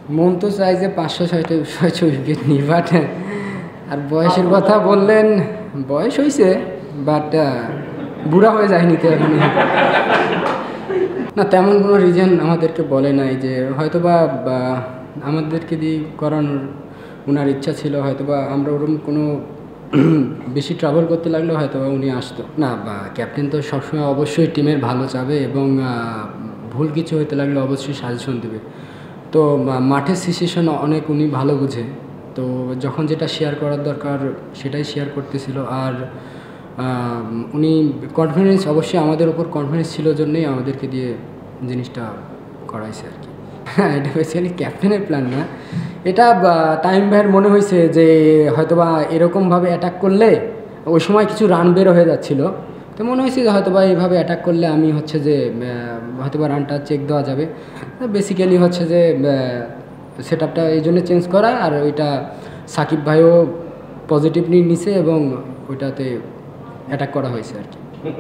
মন তো চাই যে 500-600 উইকেট নিই, বাট আর বয়সের কথা বললেন, বয়স হয়েছে বাট বুড়া হয়ে যায়নি তো এখন। না, তেমন কোনো রিজন আমাদেরকে বলে নাই যে হয়তোবা আমাদেরকে দিয়ে করানোর ওনার ইচ্ছা ছিল, হয়তোবা আমরা ওরকম কোনো বেশি ট্রাভেল করতে লাগলেও হয়তোবা উনি আসতো না। বা ক্যাপ্টেন তো সবসময় অবশ্যই টিমের ভালো চাবে এবং ভুল কিছু হতে লাগলে অবশ্যই সাজেশন দেবে। তো মাঠের সিচুয়েশন অনেক উনি ভালো বুঝে, তো যখন যেটা শেয়ার করার দরকার সেটাই শেয়ার করতেছিল। আর উনি কনফিডেন্স, অবশ্যই আমাদের ওপর কনফিডেন্স ছিল জন্যই আমাদেরকে দিয়ে জিনিসটা করাইছে আর কি। হ্যাঁ, এটা বেসিক্যালি ক্যাপ্টেনের প্ল্যান না, এটা টাইম ভাইয়ের মনে হয়েছে যে হয়তোবা এরকমভাবে অ্যাটাক করলে ওই সময় কিছু রান বের হয়ে যাচ্ছিলো, তো মনে হয়েছে যে হয়তোবা এইভাবে অ্যাটাক করলে আমি হচ্ছে যে হয়তোবা রানটা চেক দেওয়া যাবে। বেসিক্যালি হচ্ছে যে সেট আপটা এই জন্য চেঞ্জ করা, আর ওইটা সাকিব ভাইও পজিটিভলি নিছে এবং ওইটাতে অ্যাটাক করা হয়েছে আর কি।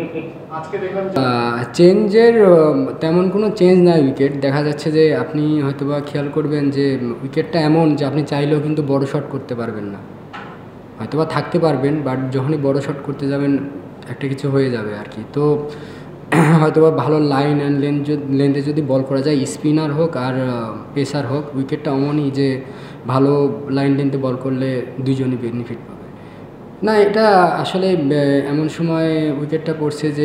চেঞ্জের তেমন কোনো চেঞ্জ নাই, উইকেট দেখা যাচ্ছে যে আপনি হয়তোবা খেয়াল করবেন যে উইকেটটা এমন যে আপনি চাইলেও কিন্তু বড় শট করতে পারবেন না, হয়তোবা থাকতে পারবেন বাট যখনই বড় শট করতে যাবেন একটা কিছু হয়ে যাবে আর কি। তো হয়তোবা ভালো লাইন অ্যান্ড লেন্থে যদি বল করা যায়, স্পিনার হোক আর পেসার হোক, উইকেটটা এমনই যে ভালো লাইন লেন্থে বল করলে দুজনই বেনিফিট পাবে। না, এটা আসলে এমন সময় উইকেটটা পড়ছে যে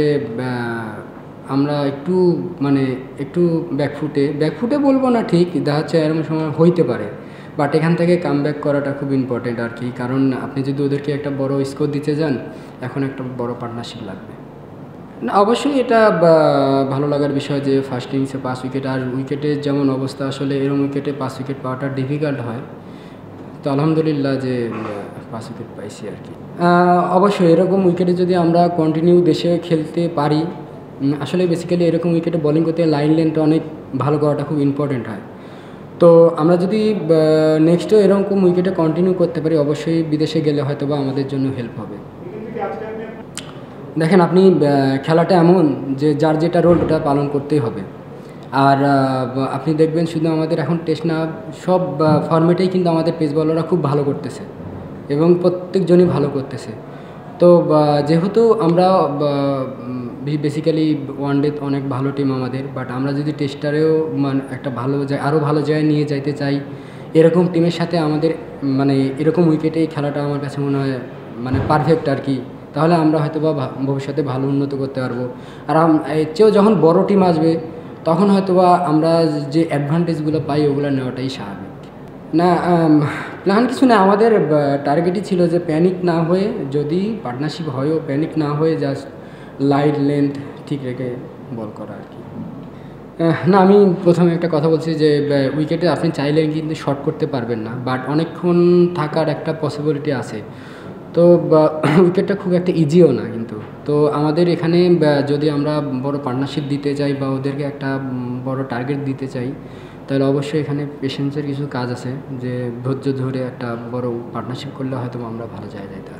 আমরা একটু ব্যাকফুটে বলবো না, ঠিক দেখা যাচ্ছে এরকম সময় হইতে পারে, বাট এখান থেকে কামব্যাক করাটা খুব ইম্পর্টেন্ট আর কি। কারণ আপনি যদি ওদেরকে একটা বড় স্কোর দিতে যান, এখন একটা বড় পার্টনারশিপ লাগবে। না, অবশ্যই এটা ভালো লাগার বিষয় যে ফার্স্ট ইনিংসে 5 উইকেট, আর উইকেটের যেমন অবস্থা আসলে এরকম উইকেটে 5 উইকেট পাওয়াটা ডিফিকাল্ট হয়, তো আলহামদুলিল্লাহ যে 5 উইকেট পাইছি আর কি। অবশ্যই এরকম উইকেটে যদি আমরা কন্টিনিউ দেশে খেলতে পারি, আসলে বেসিক্যালি এরকম উইকেটে বোলিং করতে লাইন লেন্থ অনেক ভালো করাটা খুব ইম্পর্টেন্ট হয়। তো আমরা যদি নেক্সটও এরকম উইকেটে কন্টিনিউ করতে পারি, অবশ্যই বিদেশে গেলে হয়তো বা আমাদের জন্য হেল্প হবে। দেখেন, আপনি খেলাটা এমন যে যার যেটা রোল ওটা পালন করতেই হবে। আর আপনি দেখবেন শুধু আমাদের এখন টেস্ট না, সব ফরম্যাটেই কিন্তু আমাদের পেস বলাররা খুব ভালো করতেছে এবং প্রত্যেকজনই ভালো করতেছে। তো যেহেতু আমরা বেসিক্যালি ওয়ানডে অনেক ভালো টিম আমাদের, বাট আমরা যদি টেস্টারেও একটা আরও ভালো জায়গায় নিয়ে যাইতে চাই, এরকম টিমের সাথে আমাদের এরকম উইকেটেই খেলাটা আমার কাছে মনে হয় পারফেক্ট আর কি। তাহলে আমরা হয়তো বা ভবিষ্যতে ভালো উন্নত করতে পারবো। আর এর চেয়েও যখন বড় টিম আসবে তখন হয়তোবা আমরা যে অ্যাডভান্টেজগুলো পাই ওগুলো নেওয়াটাই স্বাভাবিক। না, প্ল্যান কিছু না, আমাদের টার্গেটই ছিল যে প্যানিক না হয়ে, যদি পার্টনারশিপ হয়ও প্যানিক না হয়ে জাস্ট লাইট লেন্থ ঠিক রেখে বল করা আর কি। না, আমি প্রথমে একটা কথা বলছি যে উইকেটে আপনি চাইলে কিন্তু শর্ট করতে পারবেন না, বাট অনেকক্ষণ থাকার একটা পসিবিলিটি আছে। তো উইকেটটা খুব একটা ইজিও না কিন্তু। তো আমাদের এখানে যদি আমরা বড় পার্টনারশিপ দিতে চাই বা ওদেরকে একটা বড় টার্গেট দিতে চাই, তাহলে অবশ্যই এখানে পেশেন্সের কিছু কাজ আছে, যে ধৈর্য ধরে একটা বড় পার্টনারশিপ করলে হয়তো আমরা ভালো জায়গায় যেতে